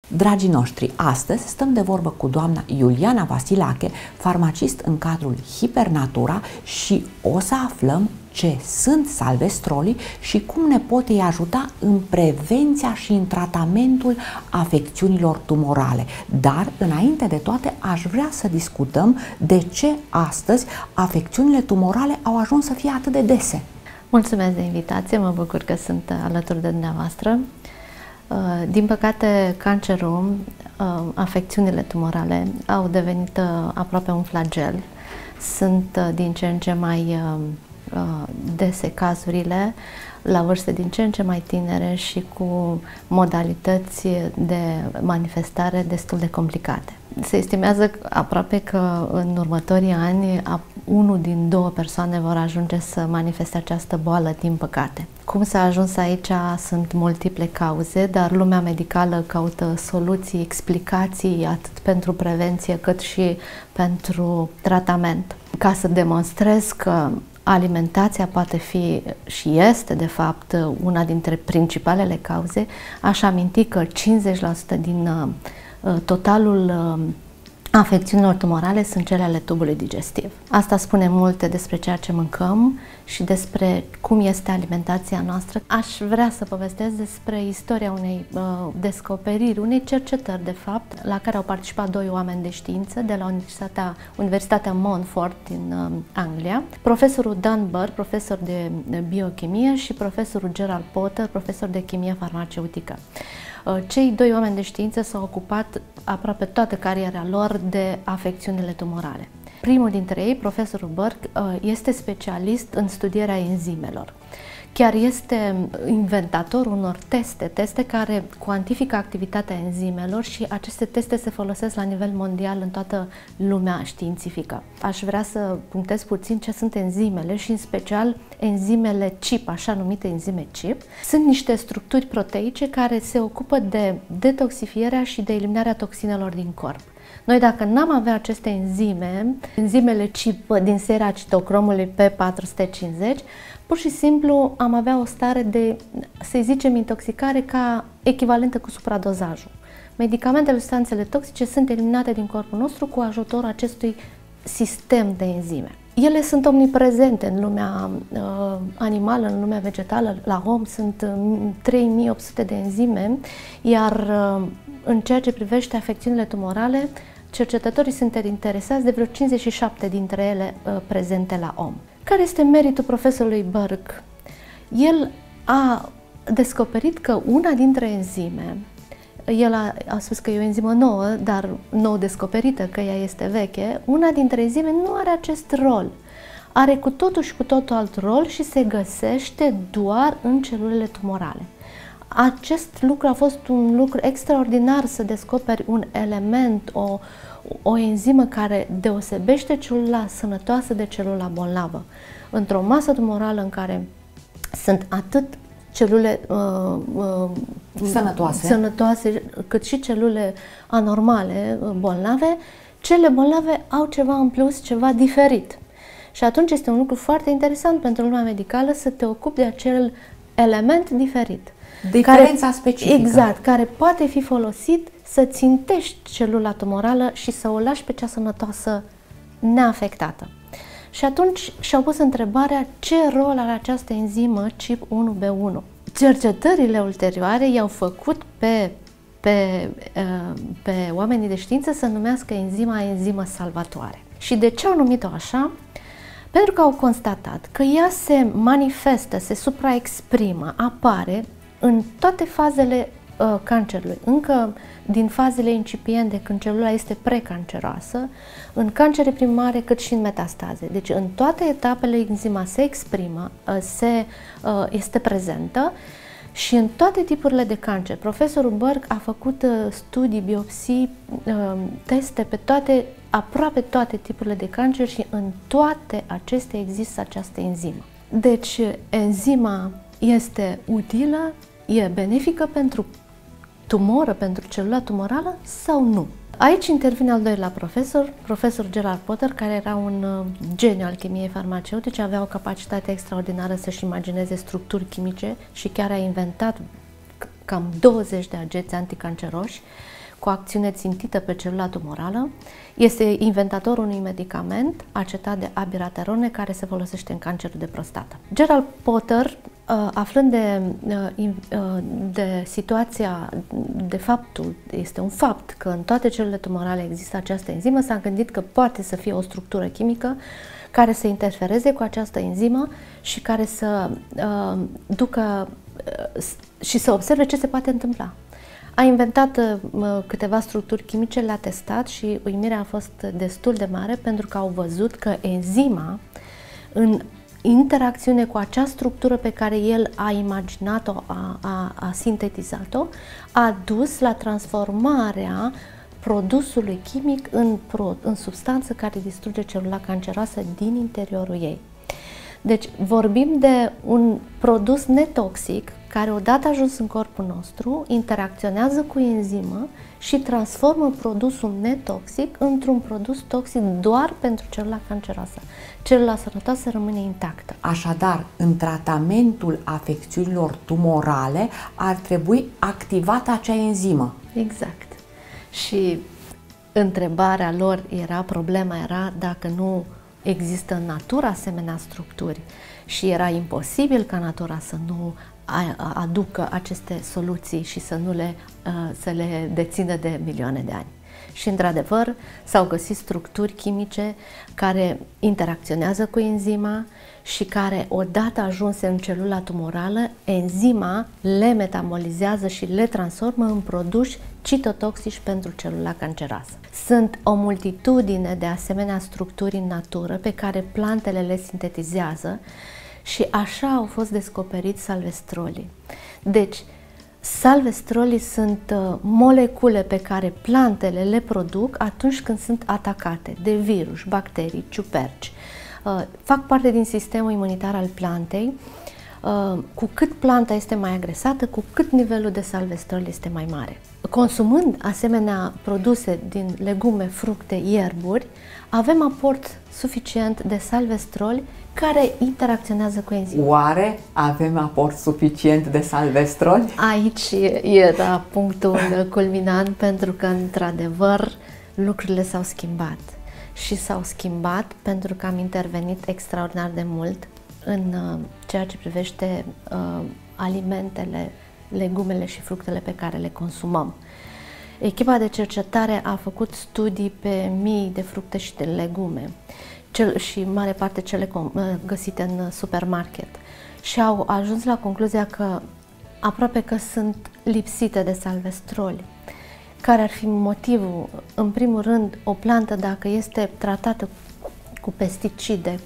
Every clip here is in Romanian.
Dragii noștri, astăzi stăm de vorbă cu doamna Iuliana Vasilache, farmacist în cadrul Hipernatura, și o să aflăm ce sunt salvestrolii și cum ne pot ei ajuta în prevenția și în tratamentul afecțiunilor tumorale. Dar, înainte de toate, aș vrea să discutăm de ce astăzi afecțiunile tumorale au ajuns să fie atât de dese. Mulțumesc de invitație, mă bucur că sunt alături de dumneavoastră. Din păcate, cancerul, afecțiunile tumorale au devenit aproape un flagel. Sunt din ce în ce mai dese cazurile, la vârste din ce în ce mai tinere și cu modalități de manifestare destul de complicate. Se estimează aproape că în următorii ani 1 din 2 persoane vor ajunge să manifeste această boală, din păcate. Cum s-a ajuns aici sunt multiple cauze, dar lumea medicală caută soluții, explicații atât pentru prevenție cât și pentru tratament. Ca să demonstrez că alimentația poate fi și este, de fapt, una dintre principalele cauze, aș aminti că 50% din totalul afecțiunilor tumorale sunt cele ale tubului digestiv. Asta spune multe despre ceea ce mâncăm și despre cum este alimentația noastră. Aș vrea să povestesc despre istoria unei descoperiri, unei cercetări, de fapt, la care au participat 2 oameni de știință de la Universitatea Montfort din Anglia, profesorul Dan Burke, profesor de biochimie, și profesorul Gerald Potter, profesor de chimie farmaceutică. Cei 2 oameni de știință s-au ocupat aproape toată cariera lor de afecțiunile tumorale. Primul dintre ei, profesorul Burke, este specialist în studierea enzimelor. Chiar este inventatorul unor teste care cuantifică activitatea enzimelor și aceste teste se folosesc la nivel mondial în toată lumea științifică. Aș vrea să punctez puțin ce sunt enzimele și în special enzimele CYP, așa numite enzime CYP. Sunt niște structuri proteice care se ocupă de detoxifierea și de eliminarea toxinelor din corp. Noi, dacă n-am avea aceste enzime, enzimele CYP din seria citocromului P450, pur și simplu am avea o stare de, să zicem, intoxicare ca echivalentă cu supradozajul. Medicamentele, substanțele toxice sunt eliminate din corpul nostru cu ajutorul acestui sistem de enzime. Ele sunt omniprezente în lumea animală, în lumea vegetală. La om sunt 3800 de enzime, iar în ceea ce privește afecțiunile tumorale, cercetătorii sunt interesați de vreo 57 dintre ele prezente la om. Care este meritul profesorului Burke? El a descoperit că una dintre enzime, el a spus că e o enzimă nouă, dar nou descoperită, că ea este veche, una dintre enzime nu are acest rol. Are cu totul și cu totul alt rol și se găsește doar în celulele tumorale. Acest lucru a fost un lucru extraordinar, să descoperi un element, o enzimă care deosebește celula sănătoasă de celula bolnavă. Într-o masă tumorală în care sunt atât celule sănătoase cât și celule anormale, bolnave, cele bolnave au ceva în plus, ceva diferit. Și atunci este un lucru foarte interesant pentru lumea medicală să te ocupi de acel element diferit. Diferența specifică. Exact, care poate fi folosit să țintești celula tumorală și să o lași pe cea sănătoasă neafectată. Și atunci și-au pus întrebarea ce rol are această enzimă CYP1B1. Cercetările ulterioare i-au făcut pe oamenii de știință să numească enzimă salvatoare. Și de ce au numit-o așa? Pentru că au constatat că ea se manifestă, se supraexprimă, apare în toate fazele cancerului, încă din fazele incipiente, când celula este precanceroasă, în cancere primare, cât și în metastaze. Deci în toate etapele enzima se exprimă, este prezentă și în toate tipurile de cancer. Profesorul Burke a făcut studii, biopsii, teste pe aproape toate tipurile de cancer și în toate acestea există această enzimă. Deci enzima este utilă, e benefică pentru tumoră, pentru celula tumorală sau nu? Aici intervine al doilea profesor Gerald Potter, care era un geniu al chimiei farmaceutice, avea o capacitate extraordinară să-și imagineze structuri chimice și chiar a inventat cam 20 de agenți anticanceroși cu acțiune țintită pe celula tumorală. Este inventatorul unui medicament, acetat de abiraterone, care se folosește în cancerul de prostată. Gerald Potter, aflând de situația, de faptul, este un fapt că în toate celulele tumorale există această enzimă, s-a gândit că poate să fie o structură chimică care să interfereze cu această enzimă și care să ducă și să observe ce se poate întâmpla. A inventat câteva structuri chimice, le-a testat și uimirea a fost destul de mare pentru că au văzut că enzima, în interacțiune cu acea structură pe care el a imaginat-o, a sintetizat-o, a dus la transformarea produsului chimic în substanță care distruge celula canceroasă din interiorul ei. Deci vorbim de un produs netoxic care odată ajuns în corpul nostru, interacționează cu enzimă și transformă produsul netoxic într-un produs toxic doar pentru celula canceroasă. Celula sănătoasă rămâne intactă. Așadar, în tratamentul afecțiunilor tumorale ar trebui activată acea enzimă. Exact. Și întrebarea lor problema era dacă nu există în natură asemenea structuri și era imposibil ca natura să nu aducă aceste soluții și să le dețină de milioane de ani. Și într-adevăr s-au găsit structuri chimice care interacționează cu enzima și care, odată ajunse în celula tumorală, enzima le metabolizează și le transformă în produși citotoxici pentru celula canceroasă. Sunt o multitudine de asemenea structuri în natură pe care plantele le sintetizează și așa au fost descoperiți salvestrolii. Deci, salvestrolii sunt molecule pe care plantele le produc atunci când sunt atacate de virus, bacterii, ciuperci. Fac parte din sistemul imunitar al plantei. Cu cât planta este mai agresată, cu cât nivelul de salvestrol este mai mare. Consumând asemenea produse din legume, fructe, ierburi, avem aport suficient de salvestroli care interacționează cu enzima. Oare avem aport suficient de salvestroli? Aici era punctul culminant, pentru că, într-adevăr, lucrurile s-au schimbat. Și s-au schimbat pentru că am intervenit extraordinar de mult în ceea ce privește alimentele, legumele și fructele pe care le consumăm. Echipa de cercetare a făcut studii pe mii de fructe și de legume și mare parte cele găsite în supermarket și au ajuns la concluzia că aproape că sunt lipsite de salvestroli. Care ar fi motivul? În primul rând, o plantă, dacă este tratată cu pesticide,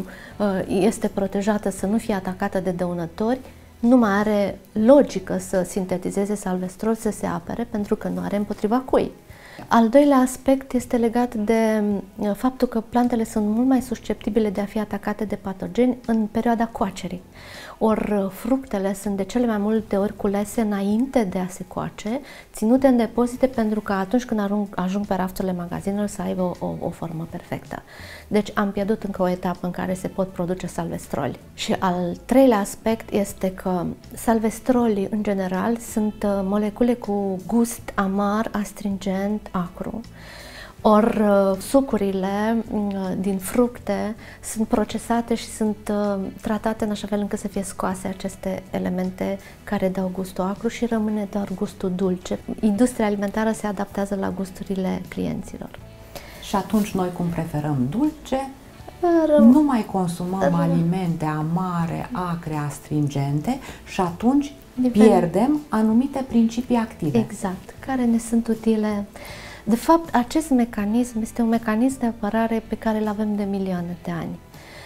este protejată să nu fie atacată de dăunători, nu mai are logică să sintetizeze salvestrol, să se apere, pentru că nu are împotriva cui. Al doilea aspect este legat de faptul că plantele sunt mult mai susceptibile de a fi atacate de patogeni în perioada coacerii. Ori fructele sunt de cele mai multe ori culese înainte de a se coace, ținute în depozite pentru că atunci când ajung pe rafturile magazinelor să aibă o formă perfectă. Deci am pierdut încă o etapă în care se pot produce salvestroli. Și al treilea aspect este că salvestrolii în general sunt molecule cu gust amar, astringent, acru. Ori sucurile din fructe sunt procesate și sunt tratate în așa fel încât să fie scoase aceste elemente care dau gustul acru și rămâne doar gustul dulce. Industria alimentară se adaptează la gusturile clienților. Și atunci noi, cum preferăm dulce, nu mai consumăm alimente amare, acre, astringente și atunci pierdem anumite principii active. Exact, care ne sunt utile. De fapt, acest mecanism este un mecanism de apărare pe care îl avem de milioane de ani.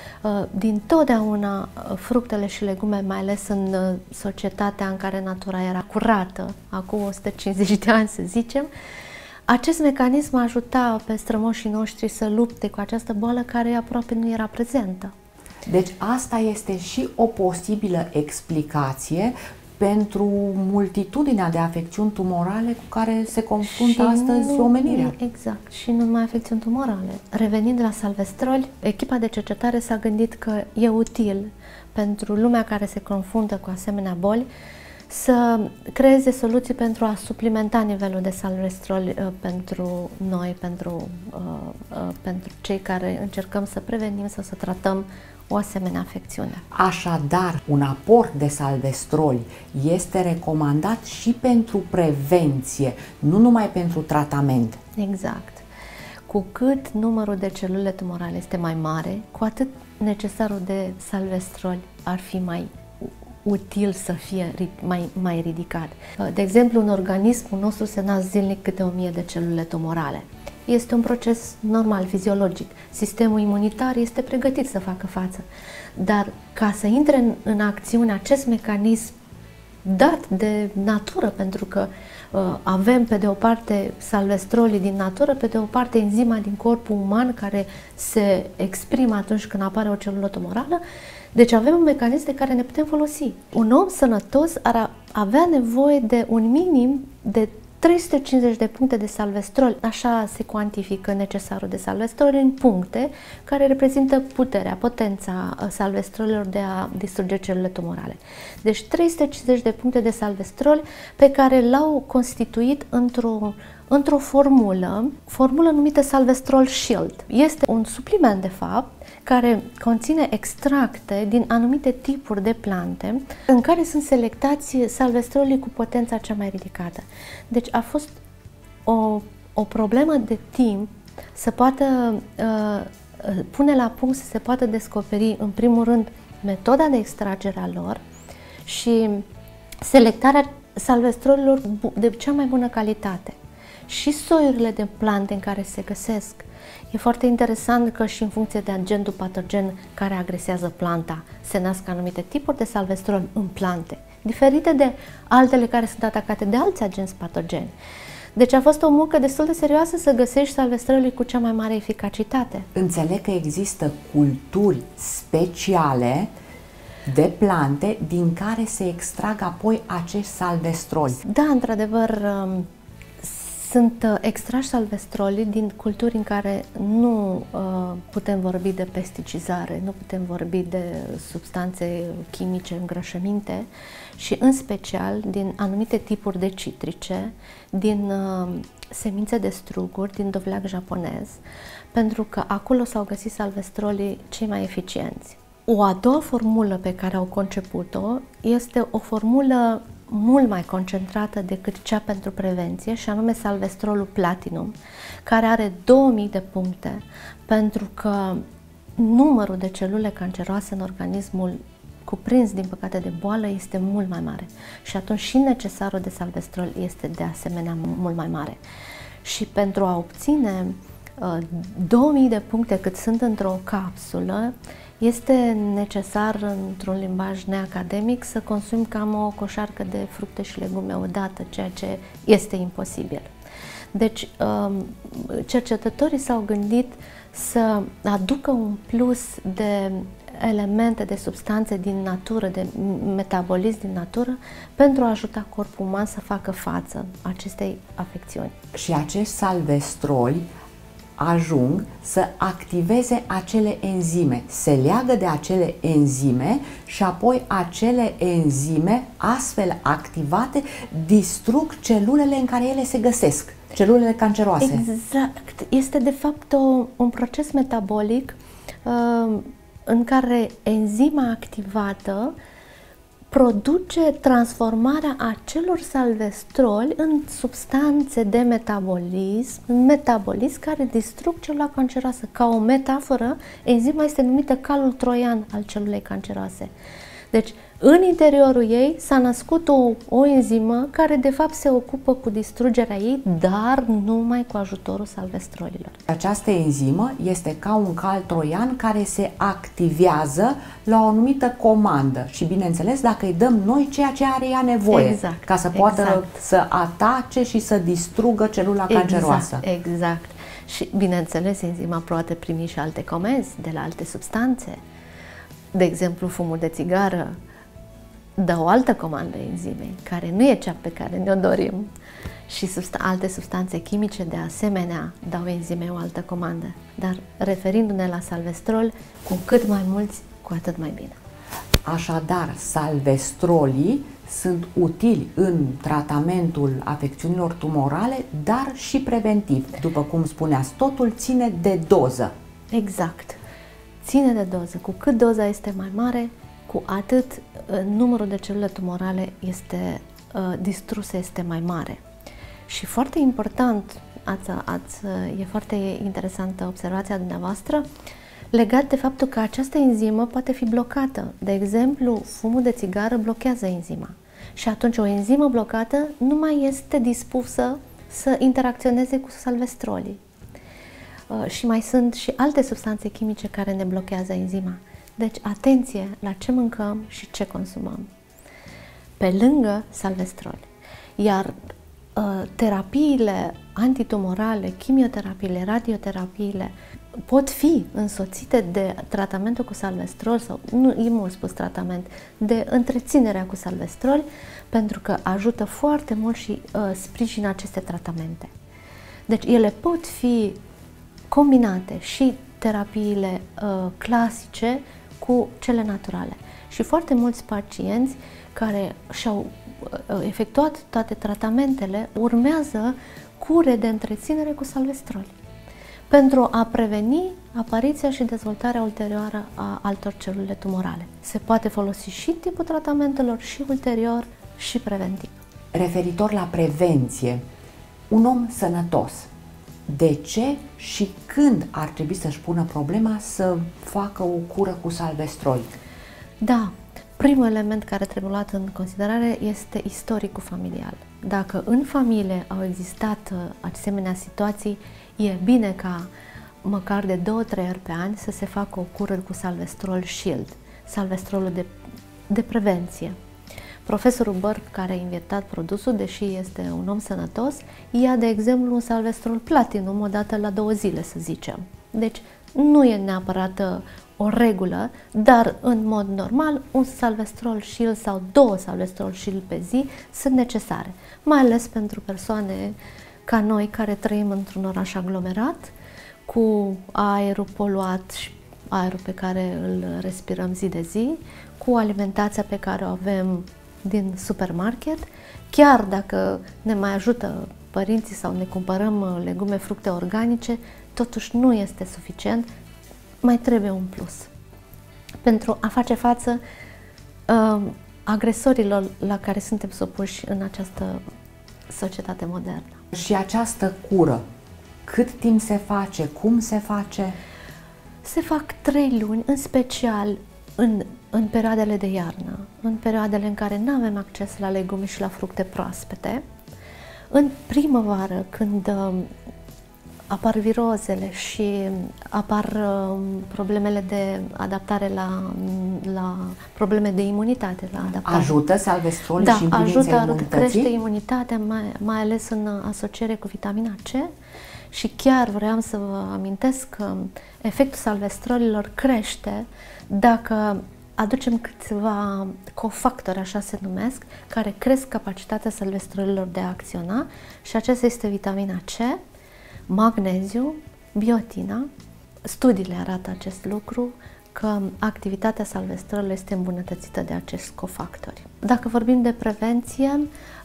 Din totdeauna, fructele și legume, mai ales în societatea în care natura era curată, acum 150 de ani să zicem, acest mecanism ajuta pe strămoșii noștri să lupte cu această boală care aproape nu era prezentă. Deci asta este și o posibilă explicație pentru multitudinea de afecțiuni tumorale cu care se confruntă astăzi omenirea. Exact, și nu numai afecțiuni tumorale. Revenind la salvestroli, echipa de cercetare s-a gândit că e util pentru lumea care se confruntă cu asemenea boli să creeze soluții pentru a suplimenta nivelul de salvestrol pentru noi, pentru cei care încercăm să prevenim sau să tratăm o asemenea afecțiune. Așadar, un aport de salvestrol este recomandat și pentru prevenție, nu numai pentru tratament. Exact. Cu cât numărul de celule tumorale este mai mare, cu atât necesarul de salvestrol ar fi mai util să fie mai ridicat. De exemplu, în organismul nostru se nasc zilnic câte 1000 de celule tumorale. Este un proces normal, fiziologic. Sistemul imunitar este pregătit să facă față. Dar ca să intre în acțiune acest mecanism dat de natură, pentru că avem pe de o parte salvestrolii din natură, pe de o parte enzima din corpul uman care se exprimă atunci când apare o celulă tumorală, deci avem un mecanism de care ne putem folosi. Un om sănătos ar avea nevoie de un minim de 350 de puncte de salvestrol, așa se cuantifică necesarul de salvestrol în puncte care reprezintă puterea, potența salvestrolilor de a distruge celulele tumorale. Deci 350 de puncte de salvestrol pe care l-au constituit într-o formulă numită Salvestrol Shield. Este un supliment, de fapt, care conține extracte din anumite tipuri de plante în care sunt selectați salvestrolii cu potența cea mai ridicată. Deci a fost o problemă de timp să poată pune la punct, să se poată descoperi, în primul rând, metoda de extragere a lor și selectarea salvestrolilor de cea mai bună calitate și soiurile de plante în care se găsesc. E foarte interesant că și în funcție de agentul patogen care agresează planta, se nasc anumite tipuri de salvestrol în plante, diferite de altele care sunt atacate de alți agenți patogeni. Deci a fost o muncă destul de serioasă să găsești salvestrolii cu cea mai mare eficacitate. Înțeleg că există culturi speciale de plante din care se extrag apoi acești salvestroli. Da, într-adevăr, sunt extrași salvestrolii din culturi în care nu putem vorbi de pesticizare, nu putem vorbi de substanțe chimice, îngrășăminte și în special din anumite tipuri de citrice, din semințe de struguri, din dovleac japonez, pentru că acolo s-au găsit salvestrolii cei mai eficienți. O a doua formulă pe care au conceput-o este o formulă mult mai concentrată decât cea pentru prevenție, și anume salvestrolul platinum, care are 2000 de puncte, pentru că numărul de celule canceroase în organismul cuprins, din păcate, de boală este mult mai mare și atunci și necesarul de salvestrol este de asemenea mult mai mare. Și pentru a obține 2000 de puncte cât sunt într-o capsulă, este necesar, într-un limbaj neacademic, să consumi cam o coșarcă de fructe și legume odată, ceea ce este imposibil. Deci, cercetătorii s-au gândit să aducă un plus de elemente, de substanțe din natură, de metabolism din natură, pentru a ajuta corpul uman să facă față acestei afecțiuni. Și acești salvestroli ajung să activeze acele enzime, se leagă de acele enzime și apoi acele enzime, astfel activate, distrug celulele în care ele se găsesc, celulele canceroase. Exact. Este de fapt un proces metabolic în care enzima activată produce transformarea acelor salvestroli în substanțe de metabolism care distrug celula canceroasă. Ca o metaforă, enzima este numită calul troian al celulei canceroase. Deci, în interiorul ei s-a născut o enzimă care de fapt se ocupă cu distrugerea ei, dar numai cu ajutorul salvestrolilor. Această enzimă este ca un cal troian care se activează la o anumită comandă și, bineînțeles, dacă îi dăm noi ceea ce are ea nevoie, exact, ca să poată să atace și să distrugă celula canceroasă. Exact. Și, bineînțeles, enzima poate primi și alte comenzi de la alte substanțe. De exemplu, fumul de țigară dă o altă comandă enzimei, care nu e cea pe care ne-o dorim. Și alte substanțe chimice, de asemenea, dau enzimei o altă comandă. Dar, referindu-ne la salvestrol, cu cât mai mulți, cu atât mai bine. Așadar, salvestrolii sunt utili în tratamentul afecțiunilor tumorale, dar și preventiv. După cum spuneați, totul ține de doză. Exact. Ține de doză. Cu cât doza este mai mare, cu atât numărul de celule tumorale este distruse este mai mare. Și foarte important, e foarte interesantă observația dumneavoastră, legat de faptul că această enzimă poate fi blocată. De exemplu, fumul de țigară blochează enzima. Și atunci o enzimă blocată nu mai este dispusă să interacționeze cu salvestrolii. Și mai sunt și alte substanțe chimice care ne blochează enzima. Deci, atenție la ce mâncăm și ce consumăm. Pe lângă salvestroli. Iar terapiile antitumorale, chimioterapiile, radioterapiile pot fi însoțite de tratamentul cu salvestrol sau, nu e mult spus tratament, de întreținerea cu salvestrol, pentru că ajută foarte mult și sprijină aceste tratamente. Deci ele pot fi combinate și terapiile clasice cu cele naturale. Și foarte mulți pacienți care și-au efectuat toate tratamentele urmează cure de întreținere cu salvestrol pentru a preveni apariția și dezvoltarea ulterioară a altor celule tumorale. Se poate folosi și în timpul tratamentelor și ulterior și preventiv. Referitor la prevenție, un om sănătos, de ce și când ar trebui să-și pună problema să facă o cură cu salvestrol? Da, primul element care trebuie luat în considerare este istoricul familial. Dacă în familie au existat asemenea situații, e bine ca măcar de 2-3 ori pe an să se facă o cură cu salvestrol Shield, salvestrolul de prevenție. Profesorul Burke, care a inventat produsul, deși este un om sănătos, ia, de exemplu, un salvestrol Platinum o dată la 2 zile, să zicem. Deci nu e neapărat o regulă, dar în mod normal un salvestrol Shield sau 2 salvestrol Shield pe zi sunt necesare, mai ales pentru persoane ca noi care trăim într-un oraș aglomerat, cu aerul poluat și aerul pe care îl respirăm zi de zi, cu alimentația pe care o avem din supermarket. Chiar dacă ne mai ajută părinții sau ne cumpărăm legume, fructe organice, totuși nu este suficient, mai trebuie un plus pentru a face față agresorilor la care suntem supuși în această societate modernă. Și această cură, cât timp se face, cum se face? Se fac 3 luni, în special în perioadele de iarnă, în perioadele în care nu avem acces la legume și la fructe proaspete. În primăvară, când apar virozele și apar problemele de adaptare la probleme de imunitate, la adaptare. Ajută salvestrolul și în privința imunității? Crește imunitatea, mai ales în asociere cu vitamina C. Și chiar vreau să vă amintesc că efectul salvestrolilor crește dacă aducem câțiva cofactori, așa se numesc, care cresc capacitatea salvestrolilor de a acționa, și acesta este vitamina C, magneziu, biotina. Studiile arată acest lucru, că activitatea salvestrolului este îmbunătățită de acești cofactori. Dacă vorbim de prevenție,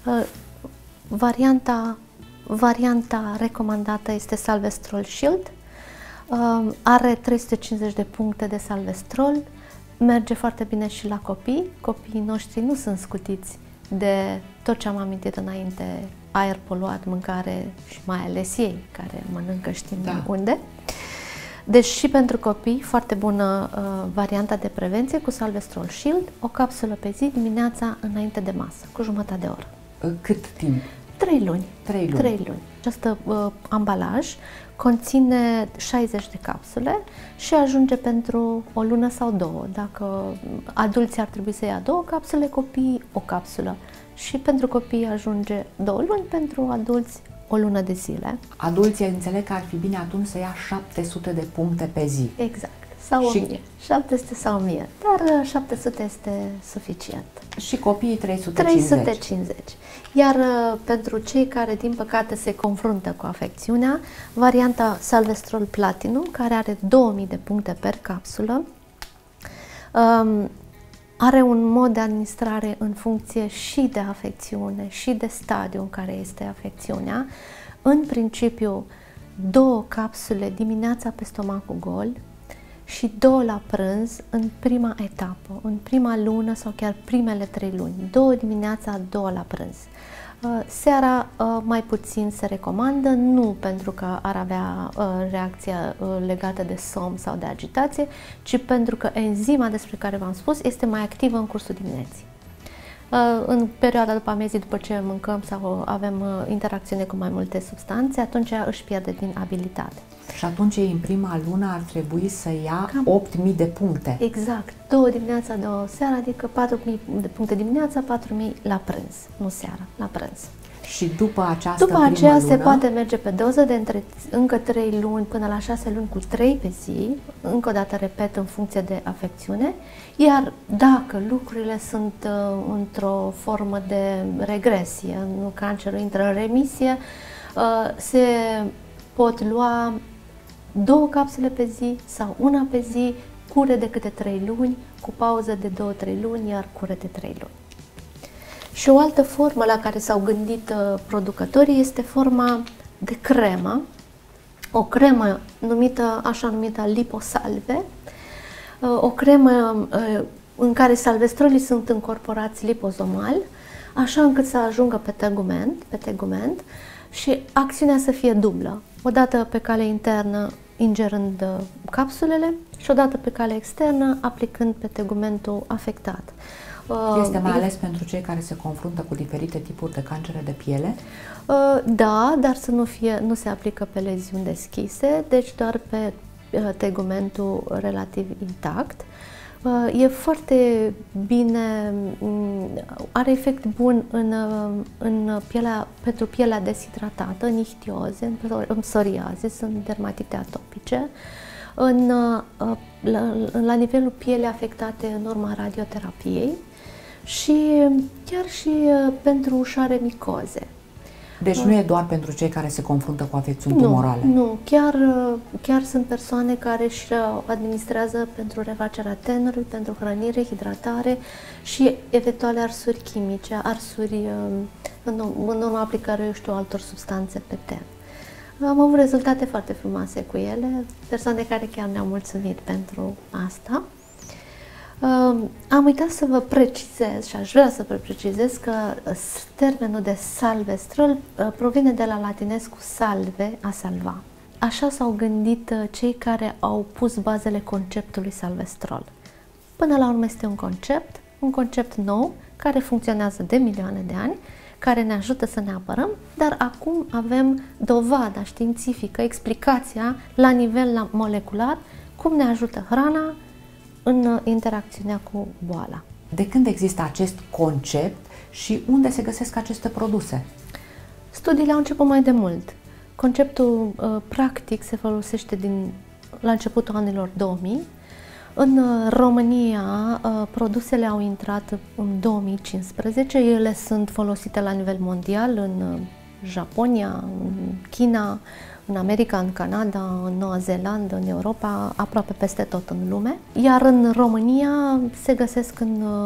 varianta recomandată este salvestrol Shield. Are 350 de puncte de salvestrol, merge foarte bine și la copii. Copiii noștri nu sunt scutiți de tot ce am amintit înainte, aer poluat, mâncare și mai ales ei, care mănâncă știm unde. Deci și pentru copii, foarte bună varianta de prevenție cu salvestrol Shield, o capsulă pe zi dimineața înainte de masă, cu jumătate de oră. Cât timp? 3 luni. 3 luni. 3 luni. Acest ambalaj conține 60 de capsule și ajunge pentru o lună sau 2. Dacă adulții ar trebui să ia 2 capsule, copiii o capsulă. Și pentru copii ajunge 2 luni, pentru adulți o lună de zile. Adulții înțeleg că ar fi bine atunci să ia 700 de puncte pe zi. Exact. Sau 1000. 700 sau 1000. Dar 700 este suficient. Și copiii 350. 350. Iar pentru cei care, din păcate, se confruntă cu afecțiunea, varianta salvestrol Platinum, care are 2000 de puncte per capsulă, are un mod de administrare în funcție și de afecțiune și de stadiu în care este afecțiunea. În principiu, 2 capsule dimineața pe stomacul gol și 2 la prânz în prima etapă, în prima lună sau chiar primele 3 luni. 2 dimineața, 2 la prânz. Seara mai puțin se recomandă, nu pentru că ar avea reacția legată de somn sau de agitație, ci pentru că enzima despre care v-am spus este mai activă în cursul dimineții. În perioada după amiezii, după ce mâncăm sau avem interacțiune cu mai multe substanțe, atunci își pierde din abilitate. Și atunci în prima lună ar trebui să ia 8.000 de puncte. Exact. 2 dimineața, 2 seara, adică 4.000 de puncte dimineața, 4.000 la prânz, nu seara, la prânz. Și după această După aceea lună, se poate merge pe doză de încă 3 luni până la 6 luni cu 3 pe zi, încă o dată repet, în funcție de afecțiune, iar dacă lucrurile sunt într-o formă de regresie, nu, cancerul intră în remisie, se pot lua 2 capsule pe zi sau 1 pe zi, cure de câte 3 luni, cu pauză de 2-3 luni, iar cure de 3 luni. Și o altă formă la care s-au gândit producătorii este forma de cremă, o cremă numită, așa numită liposalve, o cremă în care salvestrolii sunt încorporați lipozomal, așa încât să ajungă pe tegument și acțiunea să fie dublă, o dată pe cale internă ingerând capsulele și o dată pe cale externă aplicând pe tegumentul afectat. Este mai ales pentru cei care se confruntă cu diferite tipuri de cancere de piele? Da, dar să nu se aplică pe leziuni deschise, deci doar pe tegumentul relativ intact. E foarte bine, are efect bun pentru pielea deshidratată, în ichtioze, în psoriaze, sunt dermatite atopice, la nivelul pielei afectate în urma radioterapiei și chiar și pentru ușoare micoze. Deci nu e doar pentru cei care se confruntă cu afecțiuni tumorale? Nu, chiar sunt persoane care își administrează pentru refacerea tenului, pentru hrănire, hidratare și eventuale arsuri chimice, arsuri în urma aplicării, altor substanțe pe ten. Am avut rezultate foarte frumoase cu ele, persoane care chiar ne-au mulțumit pentru asta. Am uitat să vă precizez și aș vrea să vă precizez că termenul de salvestrol provine de la latinescu salve, a salva. Așa s-au gândit cei care au pus bazele conceptului salvestrol. Până la urmă este un concept nou, care funcționează de milioane de ani, care ne ajută să ne apărăm, dar acum avem dovada științifică, explicația la nivel molecular, cum ne ajută hrana în interacțiunea cu boala. De când există acest concept și unde se găsesc aceste produse? Studiile au început mai de mult. Conceptul practic se folosește la începutul anilor 2000. În România, produsele au intrat în 2015. Ele sunt folosite la nivel mondial, în Japonia, în China, în America, în Canada, în Noua Zeelandă, în Europa, aproape peste tot în lume. Iar în România se găsesc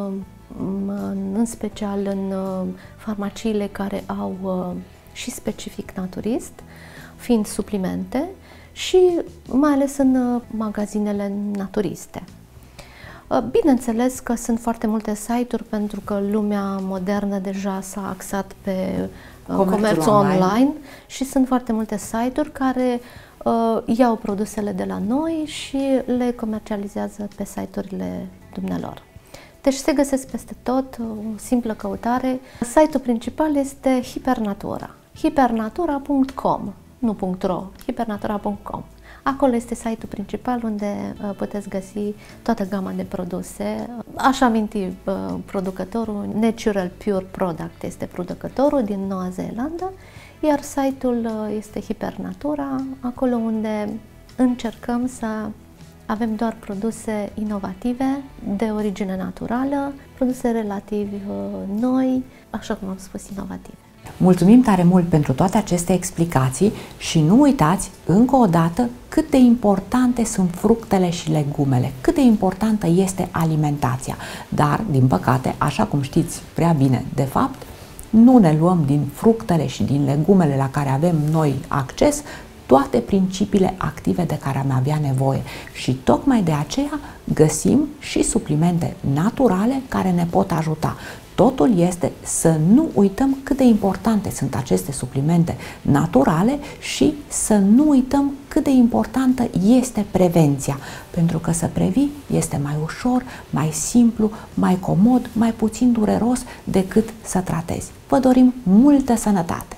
în special în farmaciile care au și specific naturist, fiind suplimente, și mai ales în magazinele naturiste. Bineînțeles că sunt foarte multe site-uri, pentru că lumea modernă deja s-a axat pe comerțul online și sunt foarte multe site-uri care iau produsele de la noi și le comercializează pe site-urile dumnealor. Deci se găsesc peste tot, o simplă căutare. Site-ul principal este Hipernatura, hipernatura.com, nu .ro, hipernatura.com. Acolo este site-ul principal unde puteți găsi toată gama de produse. Aș aminti producătorul, Natural Pure Product este producătorul din Noua Zeelandă, iar site-ul este Hipernatura, acolo unde încercăm să avem doar produse inovative, de origine naturală, produse relativ noi, așa cum am spus, inovative. Mulțumim tare mult pentru toate aceste explicații și nu uitați încă o dată cât de importante sunt fructele și legumele, cât de importantă este alimentația. Dar, din păcate, așa cum știți prea bine, de fapt, nu ne luăm din fructele și din legumele la care avem noi acces toate principiile active de care am avea nevoie și tocmai de aceea găsim și suplimente naturale care ne pot ajuta. Totul este să nu uităm cât de importante sunt aceste suplimente naturale și să nu uităm cât de importantă este prevenția, pentru că să previi este mai ușor, mai simplu, mai comod, mai puțin dureros decât să tratezi. Vă dorim multă sănătate!